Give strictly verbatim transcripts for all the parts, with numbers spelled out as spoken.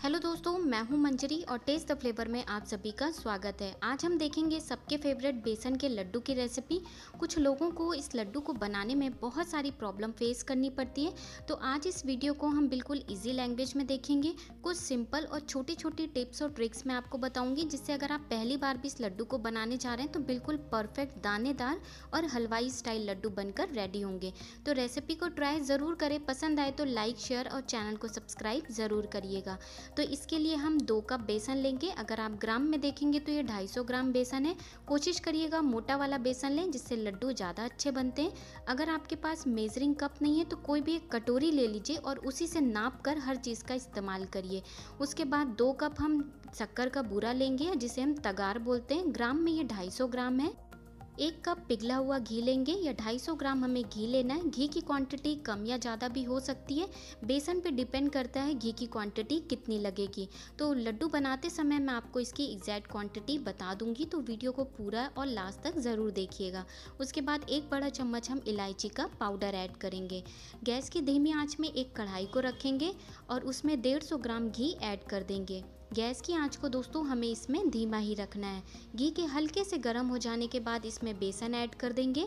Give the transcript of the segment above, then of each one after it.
Hello दोस्तों, मैं हूं मंजरी और टेस्ट द फ्लेवर में आप सभी का स्वागत है। आज हम देखेंगे सबके फेवरेट बेसन के लड्डू की रेसिपी। कुछ लोगों को इस लड्डू को बनाने में बहुत सारी प्रॉब्लम फेस करनी पड़ती है, तो आज इस वीडियो को हम बिल्कुल इजी लैंग्वेज में देखेंगे। कुछ सिंपल और छोटी छोटी टिप्स और ट्रिक्स मैं आपको बताऊंगी, जिससे अगर आप पहली बार भी इस लड्डू को बनाने जा रहे हैं तो बिल्कुल परफेक्ट दानेदार और हलवाई स्टाइल लड्डू बनकर रेडी होंगे। तो रेसिपी को ट्राई ज़रूर करें, पसंद आए तो लाइक शेयर और चैनल को सब्सक्राइब ज़रूर करिएगा। तो इसके लिए हम दो कप बेसन लेंगे। अगर आप ग्राम में देखेंगे तो ये ढाई सौ ग्राम बेसन है। कोशिश करिएगा मोटा वाला बेसन लें, जिससे लड्डू ज़्यादा अच्छे बनते हैं। अगर आपके पास मेजरिंग कप नहीं है तो कोई भी एक कटोरी ले लीजिए और उसी से नाप कर हर चीज़ का इस्तेमाल करिए। उसके बाद दो कप हम शक्कर का बूरा लेंगे, जिसे हम तगार बोलते हैं। ग्राम में ये ढाई सौ ग्राम है। एक कप पिघला हुआ घी लेंगे, या ढाई सौ ग्राम हमें घी लेना है। घी की क्वांटिटी कम या ज़्यादा भी हो सकती है, बेसन पे डिपेंड करता है घी की क्वांटिटी कितनी लगेगी। तो लड्डू बनाते समय मैं आपको इसकी एग्जैक्ट क्वांटिटी बता दूंगी, तो वीडियो को पूरा और लास्ट तक ज़रूर देखिएगा। उसके बाद एक बड़ा चम्मच हम इलायची का पाउडर ऐड करेंगे। गैस की धीमी आंच में एक कढ़ाई को रखेंगे और उसमें डेढ़ सौ ग्राम घी ऐड कर देंगे। गैस की आंच को दोस्तों हमें इसमें धीमा ही रखना है। घी के हल्के से गर्म हो जाने के बाद इसमें बेसन ऐड कर देंगे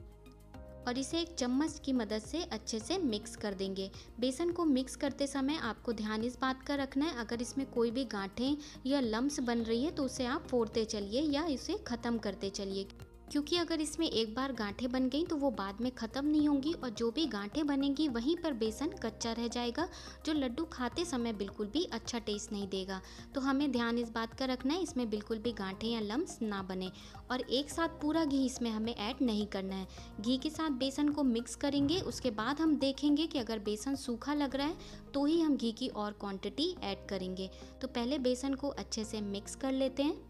और इसे एक चम्मच की मदद से अच्छे से मिक्स कर देंगे। बेसन को मिक्स करते समय आपको ध्यान इस बात का रखना है, अगर इसमें कोई भी गांठें या लम्स बन रही है तो उसे आप फोड़ते चलिए या इसे ख़त्म करते चलिए, क्योंकि अगर इसमें एक बार गांठें बन गई तो वो बाद में ख़त्म नहीं होंगी और जो भी गांठें बनेंगी वहीं पर बेसन कच्चा रह जाएगा, जो लड्डू खाते समय बिल्कुल भी अच्छा टेस्ट नहीं देगा। तो हमें ध्यान इस बात का रखना है इसमें बिल्कुल भी गांठें या लम्स ना बने। और एक साथ पूरा घी इसमें हमें ऐड नहीं करना है। घी के साथ बेसन को मिक्स करेंगे। उसके बाद हम देखेंगे कि अगर बेसन सूखा लग रहा है तो ही हम घी की और क्वान्टिटी ऐड करेंगे। तो पहले बेसन को अच्छे से मिक्स कर लेते हैं।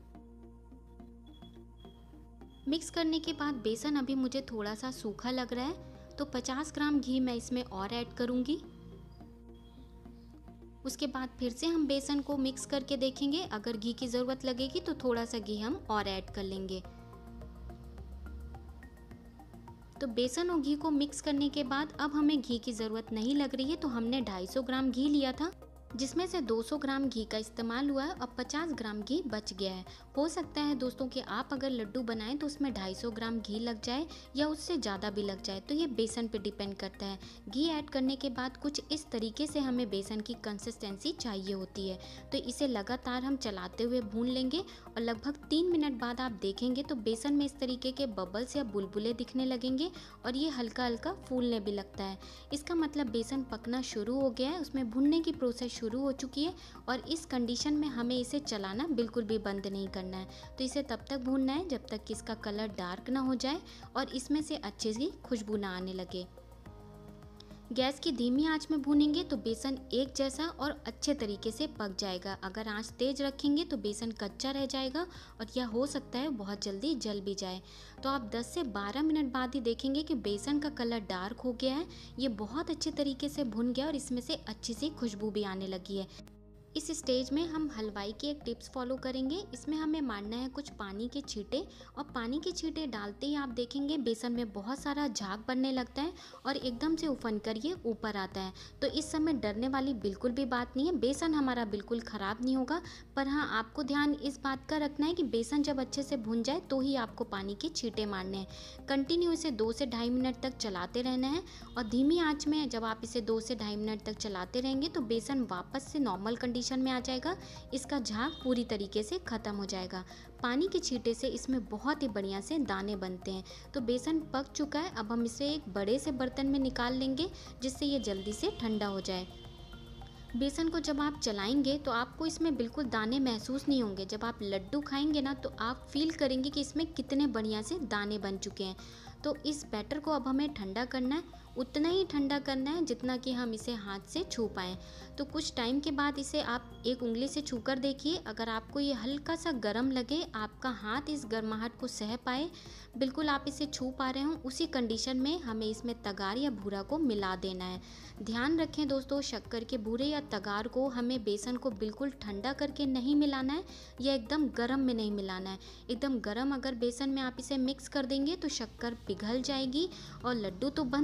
मिक्स करने के बाद बेसन अभी मुझे थोड़ा सा सूखा लग रहा है, तो पचास ग्राम घी मैं इसमें और ऐड करूंगी। उसके बाद फिर से हम बेसन को मिक्स करके देखेंगे, अगर घी की ज़रूरत लगेगी तो थोड़ा सा घी हम और ऐड कर लेंगे। तो बेसन और घी को मिक्स करने के बाद अब हमें घी की ज़रूरत नहीं लग रही है, तो हमने ढाई सौ ग्राम घी लिया था, जिसमें से दो सौ ग्राम घी का इस्तेमाल हुआ है और पचास ग्राम घी बच गया है। हो सकता है दोस्तों कि आप अगर लड्डू बनाएं तो उसमें ढाई सौ ग्राम घी लग जाए या उससे ज़्यादा भी लग जाए, तो ये बेसन पे डिपेंड करता है। घी ऐड करने के बाद कुछ इस तरीके से हमें बेसन की कंसिस्टेंसी चाहिए होती है, तो इसे लगातार हम चलाते हुए भून लेंगे और लगभग तीन मिनट बाद आप देखेंगे तो बेसन में इस तरीके के बबल्स या बुलबुले दिखने लगेंगे और ये हल्का हल्का फूलने भी लगता है। इसका मतलब बेसन पकना शुरू हो गया है, उसमें भुनने की प्रोसेस शुरू हो चुकी है और इस कंडीशन में हमें इसे चलाना बिल्कुल भी बंद नहीं करना है। तो इसे तब तक भूनना है जब तक कि इसका कलर डार्क ना हो जाए और इसमें से अच्छी सी खुशबू ना आने लगे। गैस की धीमी आंच में भूनेंगे तो बेसन एक जैसा और अच्छे तरीके से पक जाएगा। अगर आंच तेज रखेंगे तो बेसन कच्चा रह जाएगा और यह हो सकता है बहुत जल्दी जल भी जाए। तो आप दस से बारह मिनट बाद ही देखेंगे कि बेसन का कलर डार्क हो गया है, ये बहुत अच्छे तरीके से भुन गया और इसमें से अच्छी सी खुशबू भी आने लगी है। इस स्टेज में हम हलवाई की एक टिप्स फॉलो करेंगे। इसमें हमें मारना है कुछ पानी के छींटे, और पानी के छींटे डालते ही आप देखेंगे बेसन में बहुत सारा झाग बनने लगता है और एकदम से उफन कर ये ऊपर आता है। तो इस समय डरने वाली बिल्कुल भी बात नहीं है, बेसन हमारा बिल्कुल ख़राब नहीं होगा। पर हाँ, आपको ध्यान इस बात का रखना है कि बेसन जब अच्छे से भुन जाए तो ही आपको पानी के छींटे मारने हैं। कंटिन्यू इसे दो से ढाई मिनट तक चलाते रहना है और धीमी आँच में जब आप इसे दो से ढाई मिनट तक चलाते रहेंगे तो बेसन वापस से नॉर्मल कंडीशन में आ जाएगा, इसका झाग पूरी तरीके से खत्म हो जाएगा। पानी के छींटे से इसमें बहुत ही बढ़िया से दाने बनते हैं। तो बेसन पक चुका है, अब हम इसे एक बड़े से बर्तन में निकाल लेंगे, जिससे ये जल्दी से ठंडा हो जाए। बेसन को जब आप चलाएंगे तो आपको इसमें बिल्कुल दाने महसूस नहीं होंगे। जब आप लड्डू खाएंगे ना तो आप फील करेंगे कि इसमें कितने बढ़िया से दाने बन चुके हैं। तो इस बैटर को अब हमें ठंडा करना है, उतना ही ठंडा करना है जितना कि हम इसे हाथ से छू पाएँ। तो कुछ टाइम के बाद इसे आप एक उंगली से छू कर देखिए, अगर आपको ये हल्का सा गर्म लगे, आपका हाथ इस गर्माहट को सह पाए, बिल्कुल आप इसे छू पा रहे हों, उसी कंडीशन में हमें इसमें तगार या भूरा को मिला देना है। ध्यान रखें दोस्तों, शक्कर के भूरे या तगार को हमें बेसन को बिल्कुल ठंडा करके नहीं मिलाना है या एकदम गर्म में नहीं मिलाना है। एकदम गर्म अगर बेसन में आप इसे मिक्स कर देंगे तो शक्कर पिघल जाएगी और लड्डू तो बंध जाएंगे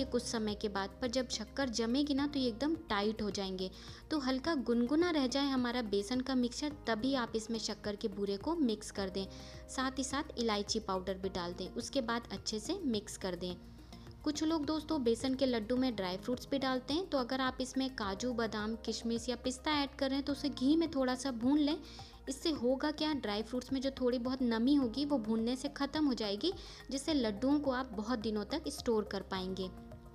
कुछ समय के बाद, पर जब शक्कर जमेगी ना तो ये एकदम टाइट हो जाएंगे। तो हल्का गुनगुना रह जाए हमारा बेसन का मिक्सचर, तभी आप इसमें शक्कर के बूरे को मिक्स कर दें। साथ ही साथ इलायची पाउडर भी डाल दें, उसके बाद अच्छे से मिक्स कर दें। कुछ लोग दोस्तों बेसन के लड्डू में ड्राई फ्रूट्स भी डालते हैं, तो अगर आप इसमें काजू, बादाम, किशमिश या पिस्ता ऐड कर रहे हैं तो उसे घी में थोड़ा सा भून लें। इससे होगा क्या, ड्राई फ्रूट्स में जो थोड़ी बहुत नमी होगी वो भूनने से ख़त्म हो जाएगी, जिससे लड्डुओं को आप बहुत दिनों तक स्टोर कर पाएंगे।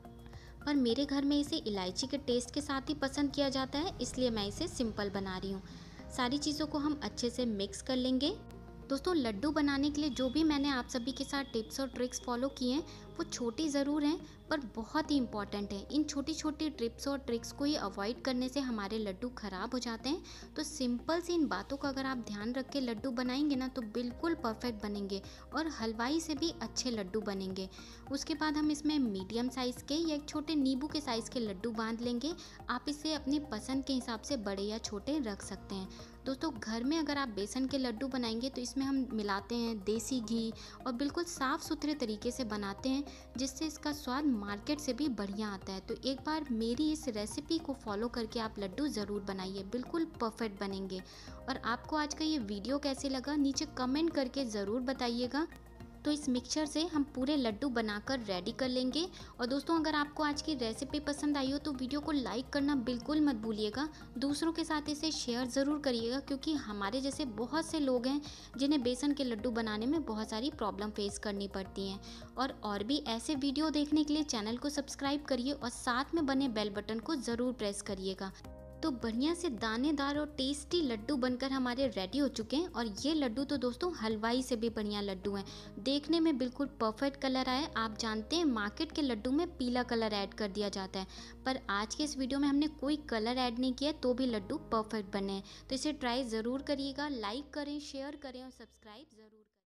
पर मेरे घर में इसे इलायची के टेस्ट के साथ ही पसंद किया जाता है, इसलिए मैं इसे सिंपल बना रही हूँ। सारी चीज़ों को हम अच्छे से मिक्स कर लेंगे। दोस्तों लड्डू बनाने के लिए जो भी मैंने आप सभी के साथ टिप्स और ट्रिक्स फॉलो किए हैं वो छोटी ज़रूर हैं पर बहुत ही इंपॉर्टेंट है। इन छोटी छोटी टिप्स और ट्रिक्स को ही अवॉइड करने से हमारे लड्डू ख़राब हो जाते हैं। तो सिंपल सी इन बातों का अगर आप ध्यान रख के लड्डू बनाएंगे ना तो बिल्कुल परफेक्ट बनेंगे और हलवाई से भी अच्छे लड्डू बनेंगे। उसके बाद हम इसमें मीडियम साइज़ के या एक छोटे नींबू के साइज़ के लड्डू बांध लेंगे। आप इसे अपनी पसंद के हिसाब से बड़े या छोटे रख सकते हैं। दोस्तों घर में अगर आप बेसन के लड्डू बनाएंगे तो इसमें हम मिलाते हैं देसी घी और बिल्कुल साफ़ सुथरे तरीके से बनाते हैं, जिससे इसका स्वाद मार्केट से भी बढ़िया आता है। तो एक बार मेरी इस रेसिपी को फॉलो करके आप लड्डू ज़रूर बनाइए, बिल्कुल परफेक्ट बनेंगे। और आपको आज का ये वीडियो कैसे लगा नीचे कमेंट करके ज़रूर बताइएगा। तो इस मिक्सचर से हम पूरे लड्डू बनाकर रेडी कर लेंगे। और दोस्तों अगर आपको आज की रेसिपी पसंद आई हो तो वीडियो को लाइक करना बिल्कुल मत भूलिएगा। दूसरों के साथ इसे शेयर ज़रूर करिएगा, क्योंकि हमारे जैसे बहुत से लोग हैं जिन्हें बेसन के लड्डू बनाने में बहुत सारी प्रॉब्लम फेस करनी पड़ती हैं। और और भी ऐसे वीडियो देखने के लिए चैनल को सब्सक्राइब करिए और साथ में बने बेल बटन को ज़रूर प्रेस करिएगा। तो बढ़िया से दानेदार और टेस्टी लड्डू बनकर हमारे रेडी हो चुके हैं। और ये लड्डू तो दोस्तों हलवाई से भी बढ़िया लड्डू हैं, देखने में बिल्कुल परफेक्ट कलर आए। आप जानते हैं मार्केट के लड्डू में पीला कलर ऐड कर दिया जाता है, पर आज के इस वीडियो में हमने कोई कलर ऐड नहीं किया तो भी लड्डू परफेक्ट बने हैं। तो इसे ट्राई ज़रूर करिएगा, लाइक करें, शेयर करें और सब्सक्राइब ज़रूर करें।